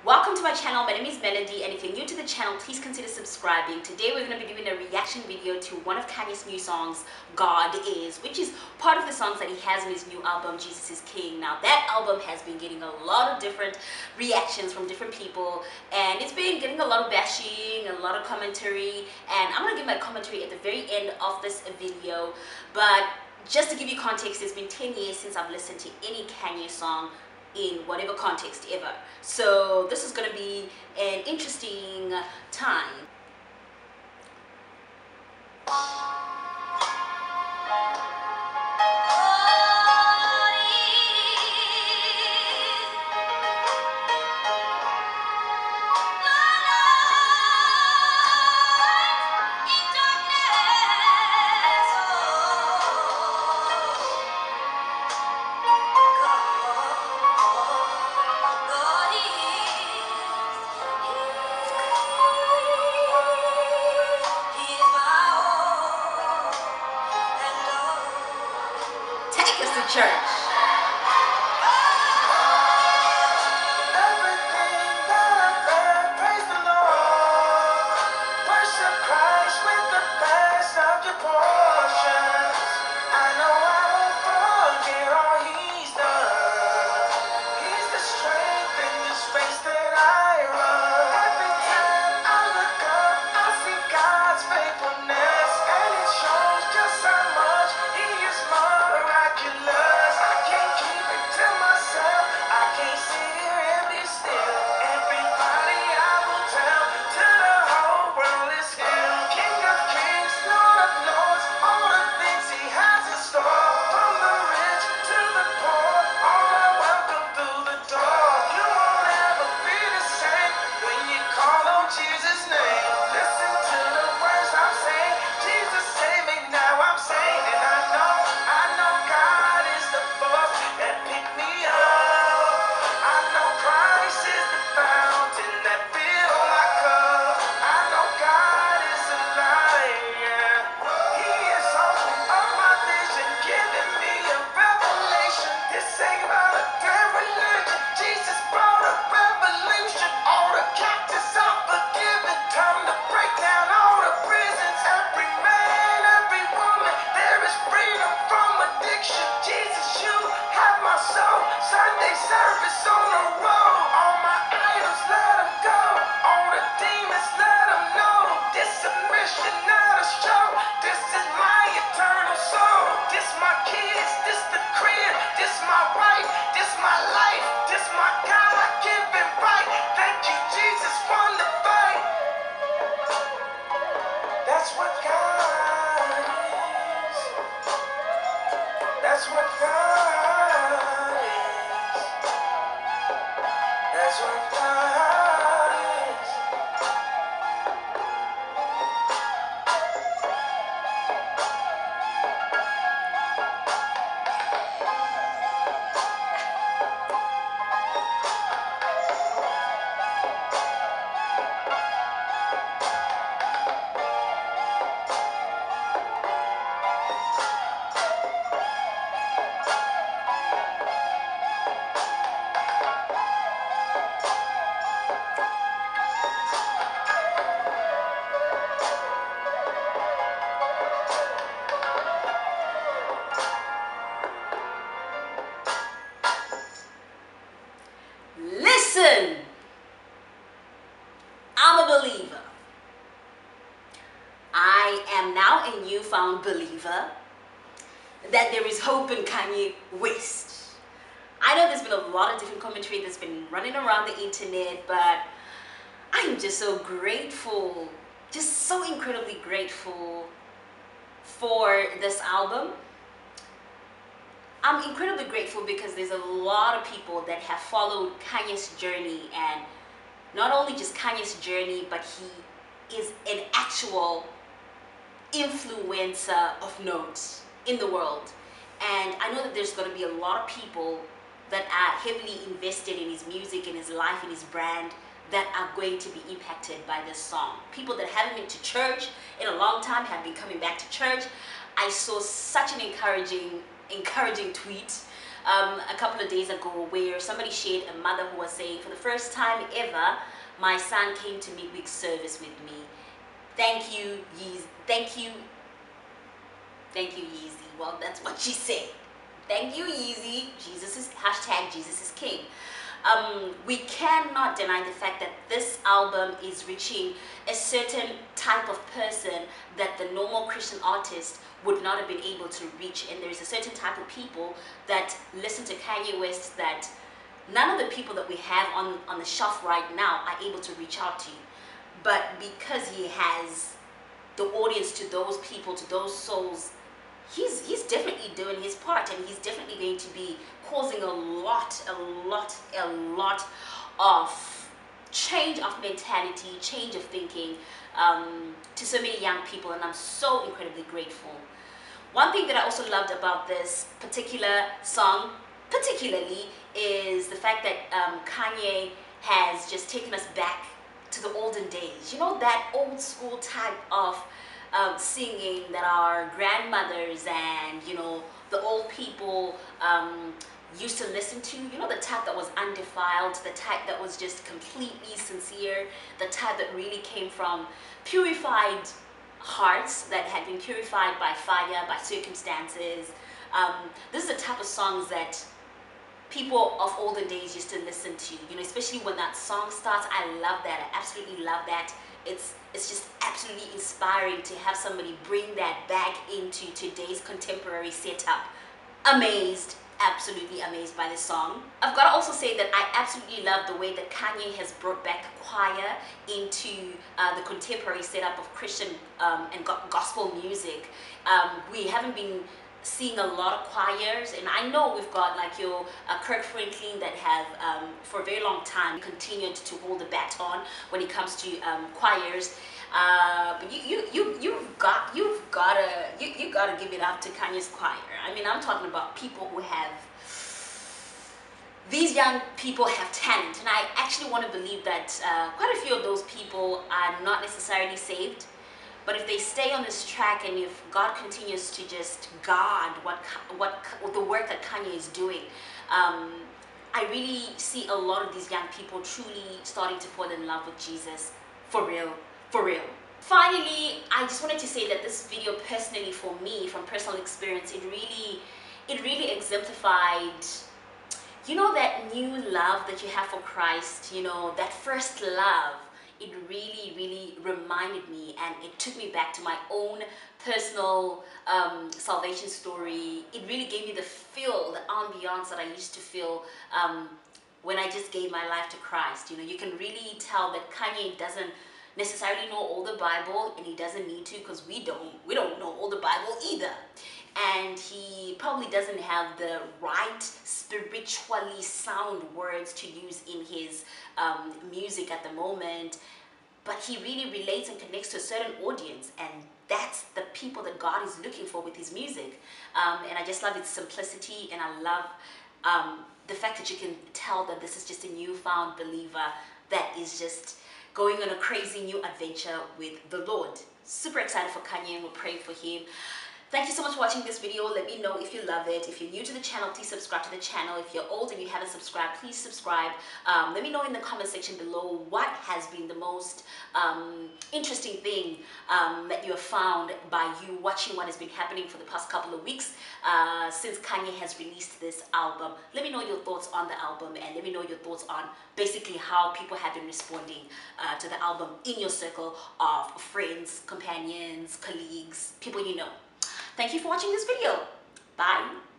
Welcome to my channel. My name is Melody, and if you're new to the channel, please consider subscribing. Today we're going to be doing a reaction video to one of Kanye's new songs, God Is, which is part of the songs that he has in his new album, Jesus is King. Now that album has been getting a lot of different reactions from different people, and it's been getting a lot of bashing, a lot of commentary, and I'm going to give my commentary at the very end of this video. But just to give you context, it's been 10 years since I've listened to any Kanye song in whatever context ever. So this is going to be an interesting time. Take us to church. Sunday service on the road. All my idols, let them go. All the demons, let them know. This a mission, not a show. This is my eternal soul. This my kids, this the crib. This my wife, this my life. This my God-given right. Thank you, Jesus, won the fight. That's what God is. That's what God is. That's what God is. Listen, I'm a believer. I am now a newfound believer that there is hope in Kanye West. I know there's been a lot of different commentary that's been running around the internet, but I'm just so grateful, just so incredibly grateful for this album. I'm incredibly grateful because there's a lot of people that have followed Kanye's journey, and not only just Kanye's journey, but he is an actual influencer of note in the world. And I know that there's going to be a lot of people that are heavily invested in his music, in his life, in his brand, that are going to be impacted by this song. People that haven't been to church in a long time have been coming back to church. I saw such an encouraging tweet a couple of days ago where somebody shared a mother who was saying, for the first time ever, my son came to midweek service with me. Thank you, Yeezy. Thank you, Yeezy. Well, that's what she said. Thank you, Yeezy. Jesus is #JesusIsKing. We cannot deny the fact that this album is reaching a certain type of person that the normal Christian artist would not have been able to reach, and there is a certain type of people that listen to Kanye West that none of the people that we have on the shelf right now are able to reach out to. But because he has the audience to those people, to those souls, he's definitely doing his part, and he's definitely going to be causing a lot of change of mentality, change of thinking to so many young people, and I'm so incredibly grateful. One thing that I also loved about this particular song particularly is the fact that Kanye has just taken us back to the olden days. You know, that old school type of singing that our grandmothers and, you know, the old people used to listen to. You know, the type that was undefiled, the type that was just completely sincere, the type that really came from purified hearts that had been purified by fire, by circumstances. This is the type of songs that people of olden days used to listen to, you know, especially when that song starts. I love that. I absolutely love that. It's just absolutely inspiring to have somebody bring that back into today's contemporary setup. Amazed, absolutely amazed by this song. I've got to also say that I absolutely love the way that Kanye has brought back the choir into the contemporary setup of Christian and gospel music. We haven't been seeing a lot of choirs, and I know we've got like your Kirk Franklin that have for a very long time continued to hold the baton when it comes to choirs. But you've got to give it up to Kanye's choir. I mean, I'm talking about people who have, these young people have talent, and I actually want to believe that quite a few of those people are not necessarily saved. But if they stay on this track, and if God continues to just guard what the work that Kanye is doing, I really see a lot of these young people truly starting to fall in love with Jesus, for real, for real. Finally, I just wanted to say that this video, personally for me, from personal experience, it really exemplified, you know, that new love that you have for Christ, you know, that first love. It really reminded me, and it took me back to my own personal salvation story. It really gave me the feel, the ambiance that I used to feel when I just gave my life to Christ. You know, you can really tell that Kanye doesn't necessarily know all the Bible, and he doesn't need to, because we don't know all the Bible either. And he probably doesn't have the right spiritually sound words to use in his music at the moment, but he really relates and connects to a certain audience, and that's the people that God is looking for with his music. And I just love its simplicity, and I love the fact that you can tell that this is just a newfound believer that is just going on a crazy new adventure with the Lord. Super excited for Kanye, and we're praying for him. Thank you so much for watching this video. Let me know if you love it. If you're new to the channel, please subscribe to the channel. If you're old and you haven't subscribed, please subscribe. Let me know in the comment section below what has been the most interesting thing that you have found by you watching what has been happening for the past couple of weeks since Kanye has released this album. Let me know your thoughts on the album, and let me know your thoughts on basically how people have been responding to the album in your circle of friends, companions, colleagues, people you know. Thank you for watching this video. Bye.